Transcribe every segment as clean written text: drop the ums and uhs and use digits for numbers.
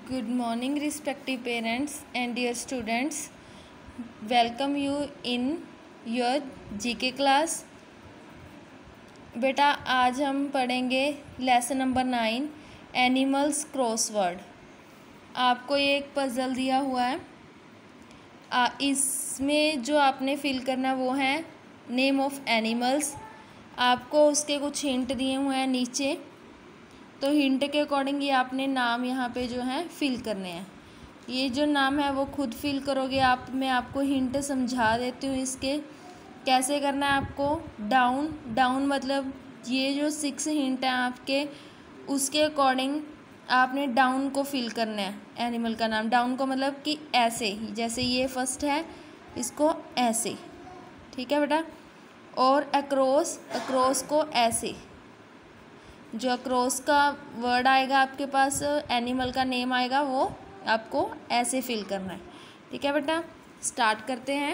Good morning, respective parents and dear students. Welcome you in your GK class. बेटा आज हम पढ़ेंगे lesson number 9 animals crossword. आपको ये एक पजल दिया हुआ है। इसमें जो आपने फिल करना वो है नेम ऑफ एनिमल्स। आपको उसके कुछ हिंट दिए हुए हैं नीचे, तो हिंट के अकॉर्डिंग ये आपने नाम यहाँ पे जो है फिल करने हैं। ये जो नाम है वो खुद फिल करोगे आप। मैं आपको हिंट समझा देती हूँ इसके कैसे करना है आपको। डाउन मतलब ये जो 6 हिंट हैं आपके, उसके अकॉर्डिंग आपने डाउन को फिल करना है एनिमल का नाम। डाउन को मतलब कि ऐसे, जैसे ये फर्स्ट है इसको ऐसे, ठीक है बेटा। और अक्रॉस को ऐसे, जो अक्रॉस का वर्ड आएगा आपके पास, एनिमल का नेम आएगा, वो आपको ऐसे फिल करना है, ठीक है बेटा। स्टार्ट करते हैं।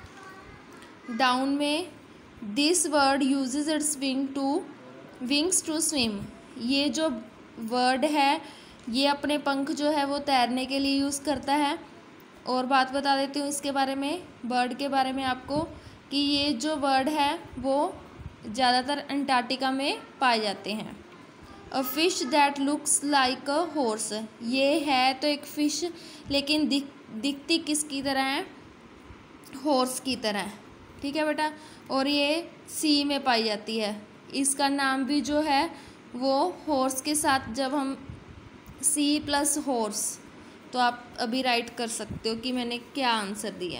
डाउन में this word uses its wings to swim. ये जो वर्ड है ये अपने पंख जो है वो तैरने के लिए यूज़ करता है। और बात बता देती हूँ इसके बारे में, बर्ड के बारे में आपको, कि ये जो वर्ड है वो ज़्यादातर अंटार्कटिका में पाए जाते हैं। A fish that looks like a horse. ये है तो एक फ़िश, लेकिन दिखती किसकी तरह है? हॉर्स की तरह है, ठीक है बेटा। और ये सी में पाई जाती है। इसका नाम भी जो है वो हॉर्स के साथ, जब हम सी प्लस हॉर्स, तो आप अभी राइट कर सकते हो कि मैंने क्या आंसर दिया।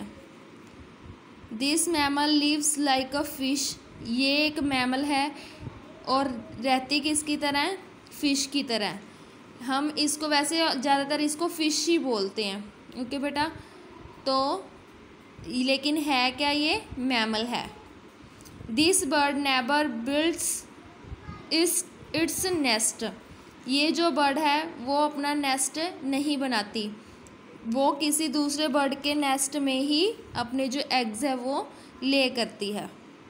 This mammal lives like a fish. ये एक मैमल है और रहती किसकी तरह है? फ़िश की तरह। हम इसको वैसे ज़्यादातर इसको फ़िश ही बोलते हैं, ओके बेटा। तो लेकिन है क्या? ये मैमल है। This bird never builds its nest. ये जो बर्ड है वो अपना नेस्ट नहीं बनाती, वो किसी दूसरे बर्ड के नेस्ट में ही अपने जो एग्स है वो ले करती है।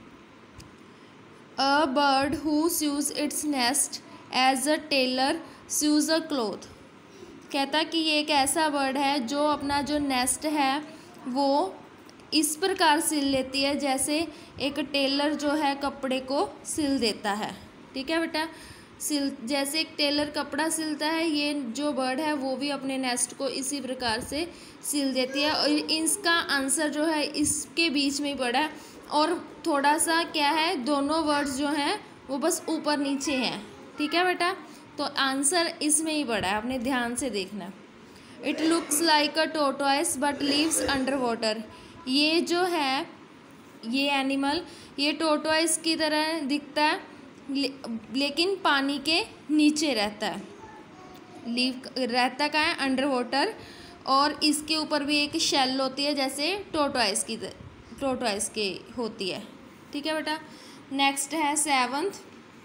A bird who sews its nest as a tailor sews a cloth। कहता कि ये एक ऐसा बर्ड है जो अपना जो नेस्ट है वो इस प्रकार सिल लेती है जैसे एक टेलर जो है कपड़े को सिल देता है, ठीक है बेटा। जैसे एक टेलर कपड़ा सिलता है, ये जो बर्ड है वो भी अपने नेस्ट को इसी प्रकार से सिल देती है। और इसका आंसर जो है इसके बीच में ही पड़ा है, और थोड़ा सा क्या है, दोनों वर्ड्स जो हैं वो बस ऊपर नीचे हैं, ठीक है बेटा। तो आंसर इसमें ही पड़ा है, आपने ध्यान से देखना। It looks like a tortoise but lives under water. ये जो है ये एनिमल, ये टोर्टोइस की तरह दिखता है, लेकिन पानी के नीचे रहता है। रहता कहाँ है? Under water. और इसके ऊपर भी एक शेल होती है जैसे टोर्टोइस की होती है, ठीक है बेटा। नेक्स्ट है 7th।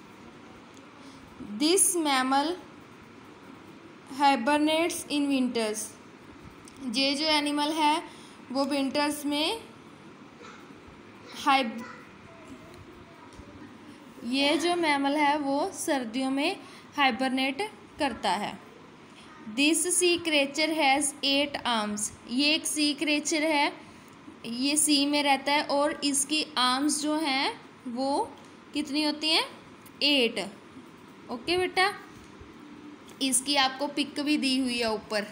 This mammal hibernates in winters. ये जो एनिमल है वो विंटर्स में ये जो मैमल है वो सर्दियों में हाइबरनेट करता है। This sea creature has 8 arms. ये एक सी क्रेचर है, ये सी में रहता है, और इसकी आर्म्स जो हैं वो कितनी होती हैं? 8, ओके बेटा। इसकी आपको पिक भी दी हुई है ऊपर।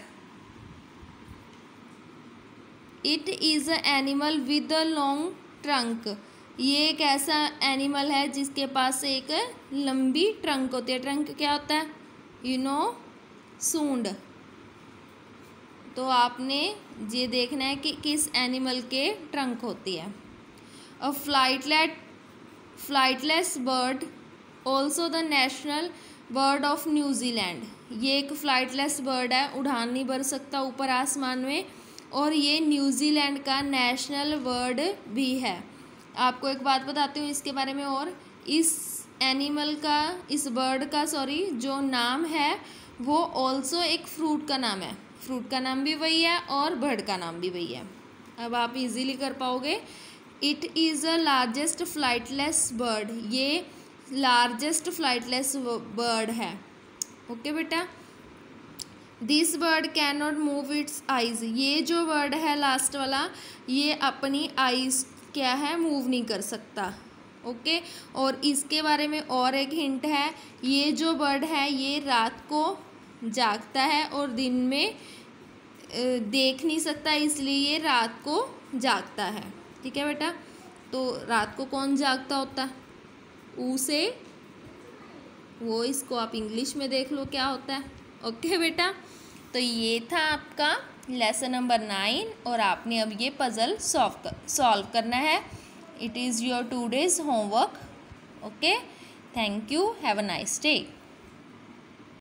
It is a animal with a long trunk. ये एक ऐसा एनिमल है जिसके पास एक लंबी ट्रंक होती है। ट्रंक क्या होता है? सूंड। तो आपने ये देखना है कि किस एनिमल के ट्रंक होती है। A flightless bird also the national bird of New Zealand. ये एक फ्लाइटलेस बर्ड है, उड़ान नहीं भर सकता ऊपर आसमान में, और ये न्यूजीलैंड का नेशनल बर्ड भी है। आपको एक बात बताती हूँ इसके बारे में, और इस एनिमल का, इस बर्ड का जो नाम है वो ऑल्सो एक फ्रूट का नाम है। फ्रूट का नाम भी वही है और बर्ड का नाम भी वही है। अब आप इजीली कर पाओगे। It is a largest flightless bird. ये लार्जेस्ट फ्लाइटलेस बर्ड है, ओके बेटा। This bird can not move its eyes, ये जो वर्ड है लास्ट वाला, ये अपनी आइज़ क्या है, मूव नहीं कर सकता। ओके, और इसके बारे में और एक हिंट है, ये जो बर्ड है ये रात को जागता है और दिन में देख नहीं सकता, इसलिए ये रात को जागता है। ठीक है बेटा, तो रात को कौन जागता होता है, उसे, वो इसको आप इंग्लिश में देख लो क्या होता है। ओके बेटा, तो ये था आपका लेसन नंबर 9 और आपने अब ये पज़ल सॉल्व करना है। It is your 2 days homework. Okay, thank you, have a nice day.